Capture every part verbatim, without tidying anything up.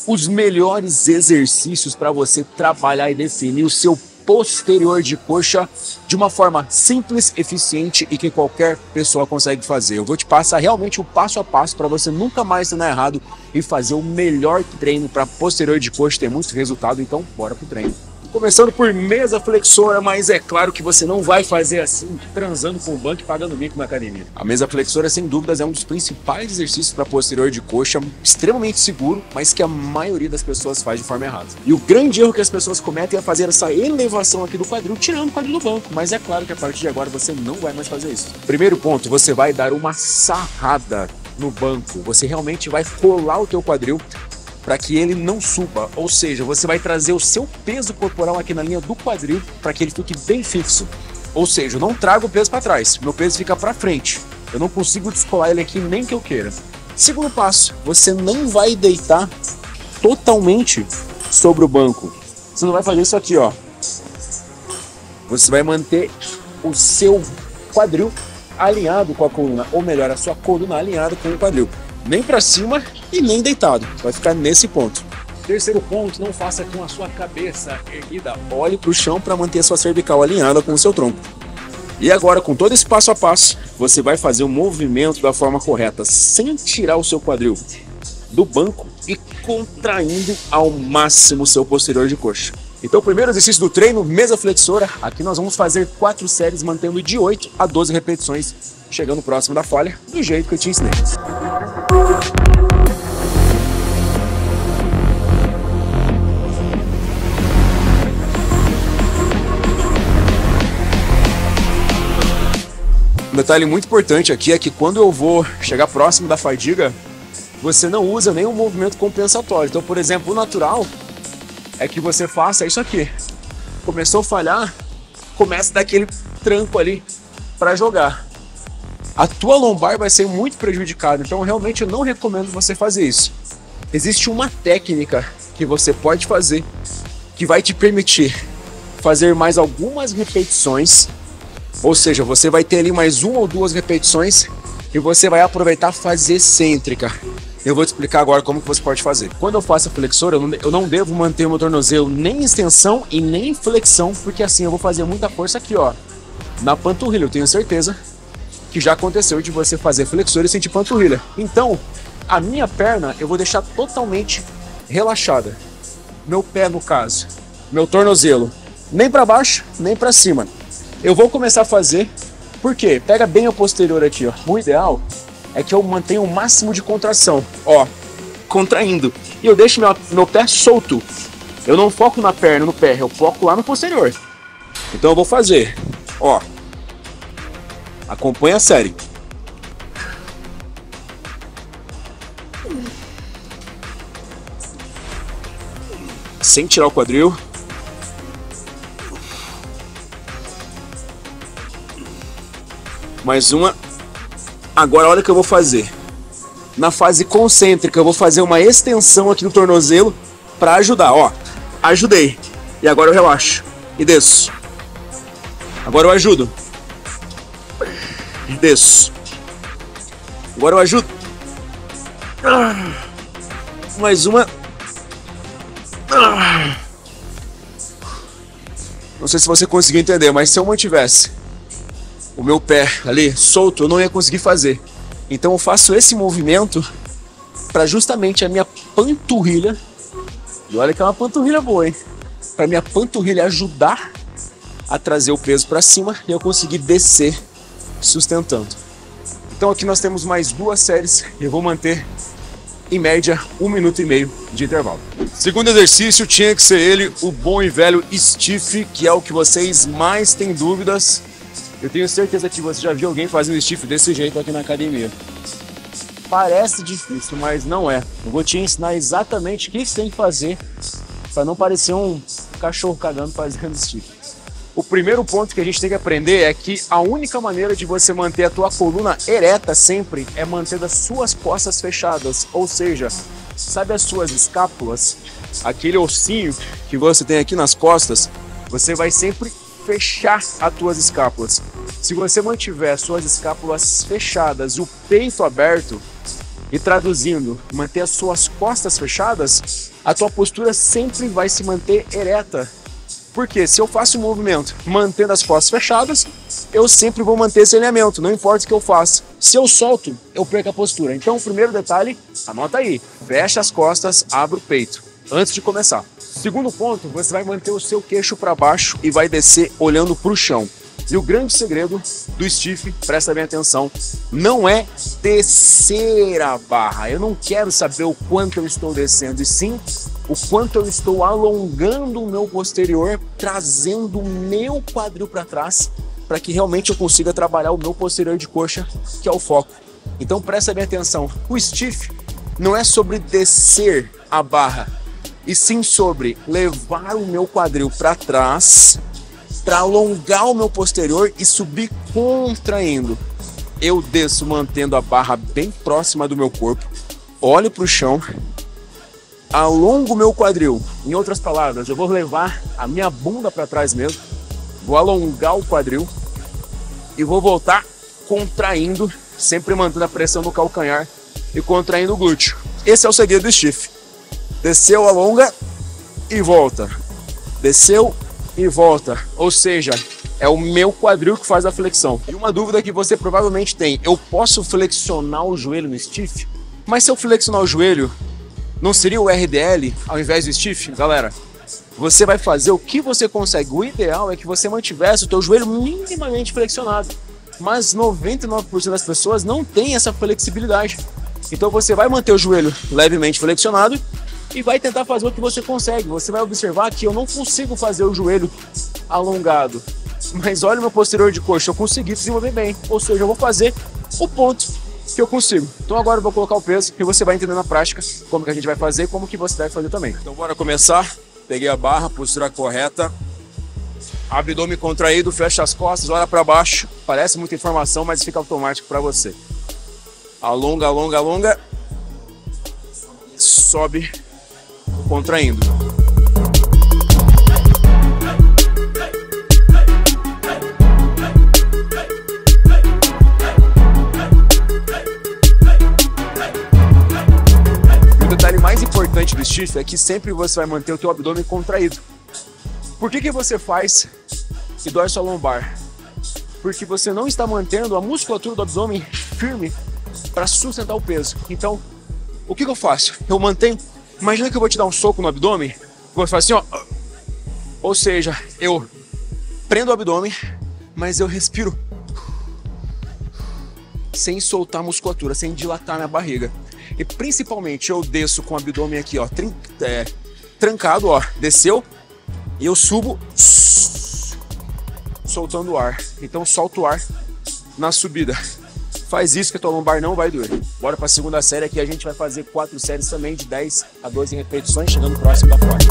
os melhores exercícios para você trabalhar e definir o seu posterior de coxa de uma forma simples, eficiente e que qualquer pessoa consegue fazer. Eu vou te passar realmente o passo a passo para você nunca mais treinar errado e fazer o melhor treino para posterior de coxa ter muito resultado. Então, bora pro treino. Começando por mesa flexora, mas é claro que você não vai fazer assim, transando com o banco e pagando mico na academia. A mesa flexora, sem dúvidas, é um dos principais exercícios para posterior de coxa, extremamente seguro, mas que a maioria das pessoas faz de forma errada. E o grande erro que as pessoas cometem é fazer essa elevação aqui do quadril, tirando o quadril do banco. Mas é claro que a partir de agora você não vai mais fazer isso. Primeiro ponto, você vai dar uma sarrada no banco. Você realmente vai colar o teu quadril para que ele não suba, ou seja, você vai trazer o seu peso corporal aqui na linha do quadril para que ele fique bem fixo. Ou seja, eu não trago o peso para trás, meu peso fica para frente. Eu não consigo descolar ele aqui nem que eu queira. Segundo passo, você não vai deitar totalmente sobre o banco. Você não vai fazer isso aqui, ó. Você vai manter o seu quadril alinhado com a coluna, ou melhor, a sua coluna alinhada com o quadril. Nem para cima e nem deitado, vai ficar nesse ponto. Terceiro ponto, não faça com a sua cabeça erguida, olhe para o chão para manter a sua cervical alinhada com o seu tronco. E agora, com todo esse passo a passo, você vai fazer o movimento da forma correta, sem tirar o seu quadril do banco e contraindo ao máximo o seu posterior de coxa. Então, o primeiro exercício do treino, mesa flexora, aqui nós vamos fazer quatro séries, mantendo de oito a doze repetições, chegando próximo da falha, do jeito que eu te ensinei. Um detalhe muito importante aqui é que quando eu vou chegar próximo da fadiga, você não usa nenhum movimento compensatório. Então, por exemplo, o natural é que você faça isso aqui. Começou a falhar, começa daquele tranco ali para jogar. A tua lombar vai ser muito prejudicada, então realmente eu não recomendo você fazer isso. Existe uma técnica que você pode fazer que vai te permitir fazer mais algumas repetições, ou seja, você vai ter ali mais uma ou duas repetições e você vai aproveitar fazer excêntrica. Eu vou te explicar agora como que você pode fazer. Quando eu faço a flexora, eu não, eu não devo manter o meu tornozelo nem em extensão e nem em flexão, porque assim eu vou fazer muita força aqui, ó, na panturrilha. Eu tenho certeza que já aconteceu de você fazer flexora e sentir panturrilha. Então, a minha perna eu vou deixar totalmente relaxada. Meu pé, no caso, meu tornozelo, nem para baixo, nem para cima. Eu vou começar a fazer, por quê? Pega bem o posterior aqui, ó. O ideal é que eu mantenha o máximo de contração, ó, contraindo. E eu deixo meu, meu pé solto. Eu não foco na perna, no pé, eu foco lá no posterior. Então eu vou fazer, ó. Acompanha a série. Sem tirar o quadril. Mais uma. Agora olha o que eu vou fazer. Na fase concêntrica eu vou fazer uma extensão aqui no tornozelo para ajudar, ó. Ajudei. E agora eu relaxo e desço. Agora eu ajudo. Desço. Agora eu ajudo. Mais uma. Não sei se você conseguiu entender, mas se eu mantivesse o meu pé ali solto, eu não ia conseguir fazer. Então eu faço esse movimento para justamente a minha panturrilha, e olha que é uma panturrilha boa, hein? Para minha panturrilha ajudar a trazer o peso para cima e eu conseguir descer sustentando. Então aqui nós temos mais duas séries e eu vou manter em média um minuto e meio de intervalo. Segundo exercício tinha que ser ele, o bom e velho stiff, que é o que vocês mais têm dúvidas. Eu tenho certeza que você já viu alguém fazendo stiff desse jeito aqui na academia. Parece difícil, mas não é. Eu vou te ensinar exatamente o que você tem que fazer para não parecer um cachorro cagando fazendo stiff. O primeiro ponto que a gente tem que aprender é que a única maneira de você manter a tua coluna ereta sempre é manter as suas costas fechadas, ou seja, sabe as suas escápulas, aquele ossinho que você tem aqui nas costas, você vai sempre fechar as tuas escápulas. Se você mantiver as suas escápulas fechadas e o peito aberto, e traduzindo, manter as suas costas fechadas, a tua postura sempre vai se manter ereta. Porque se eu faço um movimento mantendo as costas fechadas, eu sempre vou manter esse alinhamento, não importa o que eu faça. Se eu solto, eu perco a postura. Então o primeiro detalhe, anota aí, fecha as costas, abre o peito, antes de começar. Segundo ponto, você vai manter o seu queixo para baixo e vai descer olhando para o chão. E o grande segredo do stiff, presta bem atenção, não é descer a barra. Eu não quero saber o quanto eu estou descendo, e sim o quanto eu estou alongando o meu posterior, trazendo o meu quadril para trás, para que realmente eu consiga trabalhar o meu posterior de coxa, que é o foco. Então presta bem atenção, o stiff não é sobre descer a barra, e sim sobre levar o meu quadril para trás, para alongar o meu posterior e subir contraindo. Eu desço mantendo a barra bem próxima do meu corpo, olho para o chão, alongo o meu quadril. Em outras palavras, eu vou levar a minha bunda para trás mesmo, vou alongar o quadril e vou voltar contraindo, sempre mantendo a pressão no calcanhar e contraindo o glúteo. Esse é o segredo do stiff. Desceu, alonga e volta. Desceu e volta. Ou seja, é o meu quadril que faz a flexão. E uma dúvida que você provavelmente tem: eu posso flexionar o joelho no stiff? Mas se eu flexionar o joelho, não seria o R D L ao invés do stiff? Galera, você vai fazer o que você consegue. O ideal é que você mantivesse o teu joelho minimamente flexionado. Mas noventa e nove por cento das pessoas não tem essa flexibilidade. Então você vai manter o joelho levemente flexionado e vai tentar fazer o que você consegue. Você vai observar que eu não consigo fazer o joelho alongado, mas olha o meu posterior de coxa, eu consegui desenvolver bem. Ou seja, eu vou fazer o ponto que eu consigo. Então agora eu vou colocar o peso e você vai entender na prática como que a gente vai fazer e como que você deve fazer também. Então bora começar. Peguei a barra, postura correta, abdômen contraído, fecha as costas, olha para baixo. Parece muita informação, mas fica automático para você. Alonga, alonga, alonga. Sobe, contraindo. O detalhe mais importante do stiff é que sempre você vai manter o teu abdômen contraído. Por que que você faz e dói sua lombar? Porque você não está mantendo a musculatura do abdômen firme para sustentar o peso. Então, o que que eu faço? Eu mantenho. Imagina que eu vou te dar um soco no abdômen, vou fazer assim, ó. Ou seja, eu prendo o abdômen, mas eu respiro sem soltar a musculatura, sem dilatar minha barriga. E principalmente eu desço com o abdômen aqui, ó, trin é, trancado, ó, desceu, e eu subo soltando o ar. Então solto o ar na subida. Faz isso que a tua lombar não vai doer. Bora para a segunda série, aqui a gente vai fazer quatro séries também de dez a doze repetições, chegando próximo da forte.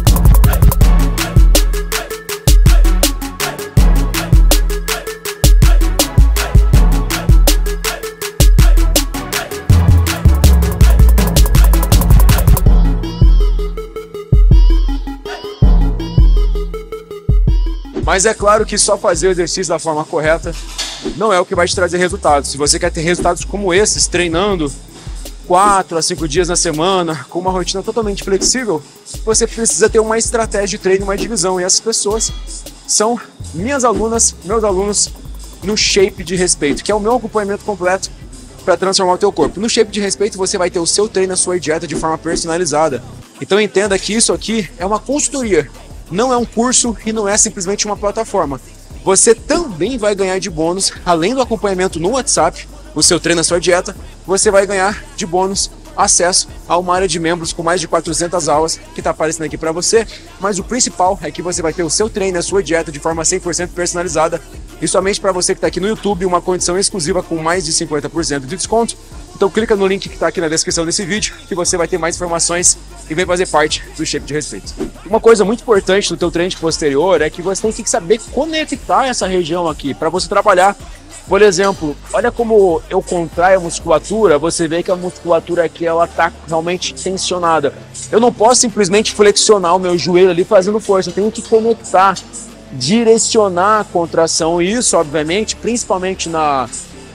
Mas é claro que só fazer o exercício da forma correta não é o que vai te trazer resultados. Se você quer ter resultados como esses, treinando quatro a cinco dias na semana, com uma rotina totalmente flexível, você precisa ter uma estratégia de treino, uma divisão. E essas pessoas são minhas alunas, meus alunos no Shape de Respeito, que é o meu acompanhamento completo para transformar o teu corpo. No Shape de Respeito você vai ter o seu treino, a sua dieta de forma personalizada. Então entenda que isso aqui é uma consultoria, não é um curso e não é simplesmente uma plataforma. Você também vai ganhar de bônus, além do acompanhamento no WhatsApp, o seu treino, a sua dieta, você vai ganhar de bônus acesso a uma área de membros com mais de quatrocentas aulas que está aparecendo aqui para você. Mas o principal é que você vai ter o seu treino, a sua dieta de forma cem por cento personalizada. E somente para você que está aqui no YouTube, uma condição exclusiva com mais de cinquenta por cento de desconto. Então clica no link que está aqui na descrição desse vídeo que você vai ter mais informações e vem fazer parte do Shape de Respeito. Uma coisa muito importante no teu treino posterior é que você tem que saber conectar essa região aqui para você trabalhar. Por exemplo, olha como eu contraio a musculatura, você vê que a musculatura aqui ela está realmente tensionada. Eu não posso simplesmente flexionar o meu joelho ali fazendo força, eu tenho que conectar, direcionar a contração, e isso obviamente, principalmente na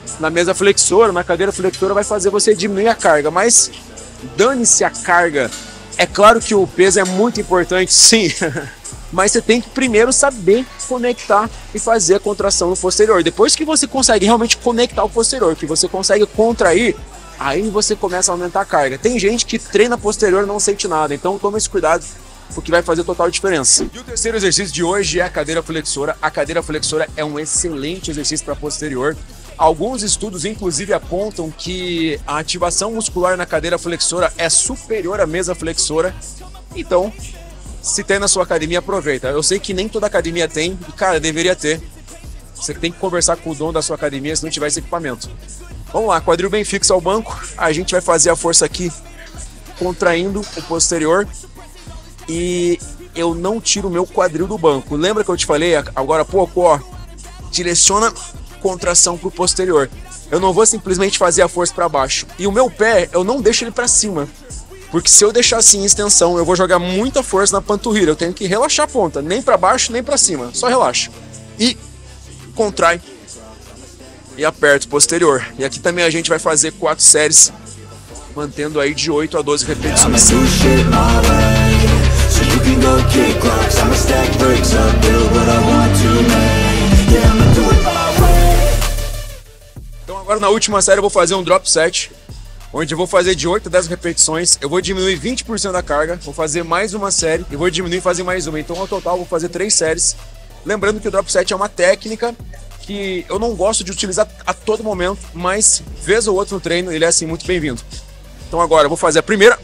na mesa flexora, na cadeira flexora, vai fazer você diminuir a carga, mas dane-se a carga. É claro que o peso é muito importante, sim, mas você tem que primeiro saber conectar e fazer a contração no posterior. Depois que você consegue realmente conectar o posterior, que você consegue contrair, aí você começa a aumentar a carga. Tem gente que treina posterior e não sente nada, então toma esse cuidado, porque vai fazer total diferença. E o terceiro exercício de hoje é a cadeira flexora. A cadeira flexora é um excelente exercício para posterior. Alguns estudos, inclusive, apontam que a ativação muscular na cadeira flexora é superior à mesa flexora. Então, se tem na sua academia, aproveita. Eu sei que nem toda academia tem, e cara, deveria ter. Você tem que conversar com o dono da sua academia se não tiver esse equipamento. Vamos lá, quadril bem fixo ao banco. A gente vai fazer a força aqui, contraindo o posterior. E eu não tiro o meu quadril do banco. Lembra que eu te falei agora há pouco, ó? Direciona contração para o posterior. Eu não vou simplesmente fazer a força para baixo. E o meu pé, eu não deixo ele para cima. Porque se eu deixar assim em extensão, eu vou jogar muita força na panturrilha. Eu tenho que relaxar a ponta, nem para baixo, nem para cima. Só relaxa. E contrai. E aperta o posterior. E aqui também a gente vai fazer quatro séries, mantendo aí de oito a doze repetições. Então agora na última série eu vou fazer um drop set, onde eu vou fazer de oito a dez repetições, eu vou diminuir vinte por cento da carga, vou fazer mais uma série e vou diminuir e fazer mais uma. Então ao total eu vou fazer três séries. Lembrando que o drop set é uma técnica que eu não gosto de utilizar a todo momento, mas vez ou outra no treino ele é assim muito bem-vindo. Então agora eu vou fazer a primeira.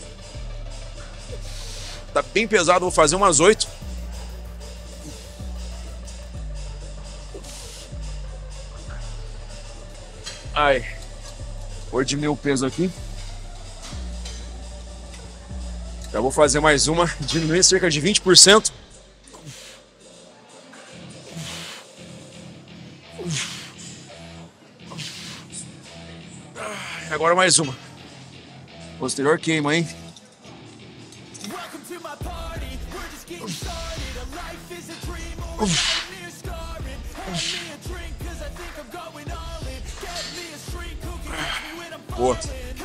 Tá bem pesado, vou fazer umas oito. Ai. Vou diminuir o peso aqui. Já vou fazer mais uma, diminuir cerca de vinte por cento. Agora mais uma. Posterior queima, hein? Boa.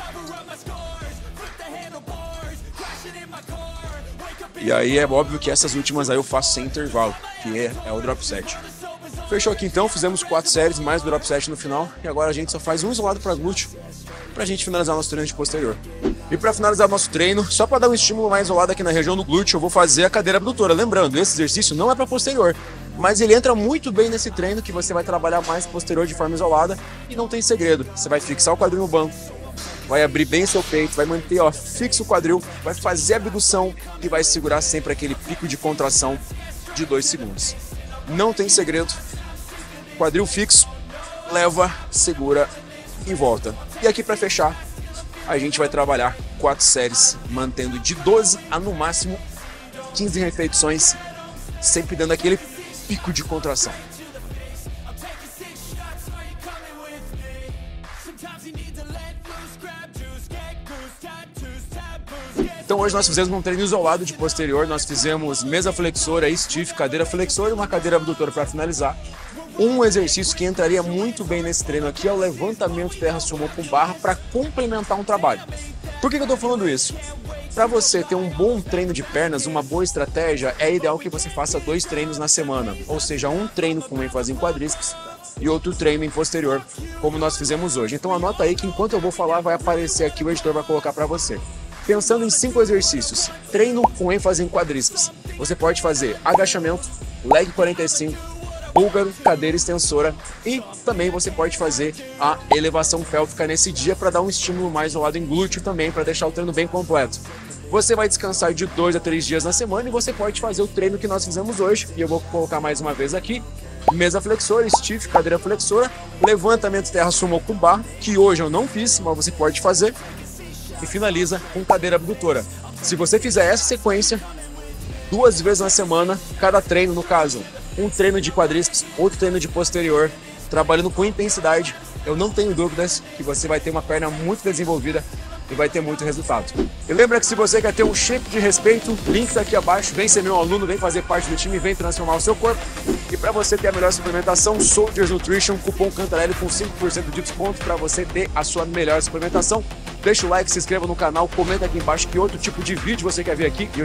E aí é óbvio que essas últimas aí eu faço sem intervalo, que é, é o drop set. Fechou aqui então, fizemos quatro séries, mais drop set no final. E agora a gente só faz um isolado para glúteo, pra gente finalizar nosso treino de posterior. E para finalizar nosso treino, só para dar um estímulo mais isolado aqui na região do glúteo, eu vou fazer a cadeira abdutora. Lembrando, esse exercício não é para posterior, mas ele entra muito bem nesse treino, que você vai trabalhar mais posterior de forma isolada. E não tem segredo, você vai fixar o quadril no banco, vai abrir bem seu peito, vai manter ó, fixo o quadril, vai fazer a abdução e vai segurar sempre aquele pico de contração de dois segundos. Não tem segredo, quadril fixo, leva, segura e volta. E aqui para fechar, a gente vai trabalhar quatro séries, mantendo de doze a no máximo quinze repetições, sempre dando aquele pico de contração. Então hoje nós fizemos um treino isolado de posterior, nós fizemos mesa flexora, stiff, cadeira flexora e uma cadeira abdutora para finalizar. Um exercício que entraria muito bem nesse treino aqui é o levantamento terra sumô com barra para complementar um trabalho. Por que que eu estou falando isso? Para você ter um bom treino de pernas, uma boa estratégia, é ideal que você faça dois treinos na semana, ou seja, um treino com ênfase em quadríceps e outro treino em posterior, como nós fizemos hoje. Então anota aí que enquanto eu vou falar vai aparecer aqui, o editor vai colocar para você. Pensando em cinco exercícios, treino com ênfase em quadríceps, você pode fazer agachamento, leg quarenta e cinco, búlgaro, cadeira extensora e também você pode fazer a elevação pélvica nesse dia para dar um estímulo mais ao lado em glúteo também, para deixar o treino bem completo. Você vai descansar de dois a três dias na semana e você pode fazer o treino que nós fizemos hoje, e eu vou colocar mais uma vez aqui: mesa flexora, stiff, cadeira flexora, levantamento terra sumô com barra, que hoje eu não fiz, mas você pode fazer, e finaliza com cadeira abdutora. Se você fizer essa sequência duas vezes na semana, cada treino, no caso, um treino de quadríceps, outro treino de posterior, trabalhando com intensidade, eu não tenho dúvidas que você vai ter uma perna muito desenvolvida e vai ter muito resultado. E lembra que se você quer ter um shape de respeito, link tá aqui abaixo, vem ser meu aluno, vem fazer parte do time, vem transformar o seu corpo. E para você ter a melhor suplementação, Soldiers Nutrition, cupom Cantarelli com cinco por cento de desconto para você ter a sua melhor suplementação. Deixa o like, se inscreva no canal, comenta aqui embaixo que outro tipo de vídeo você quer ver aqui.